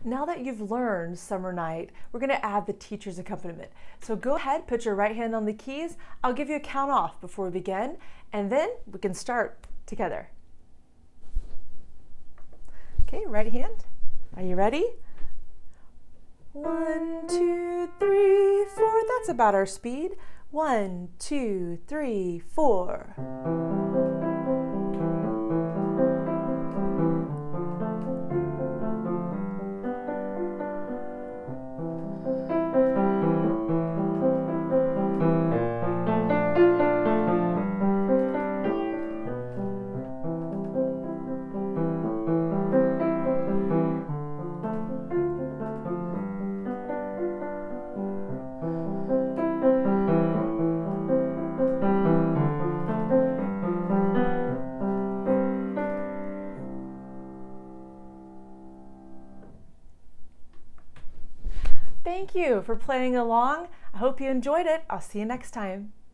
Now that you've learned Summer Night, we're going to add the teacher's accompaniment. So go ahead, put your right hand on the keys. I'll give you a count off before we begin, and then we can start together. Okay, right hand. Are you ready? 1, 2, 3, 4. That's about our speed. 1, 2, 3, 4. Thank you for playing along. I hope you enjoyed it. I'll see you next time.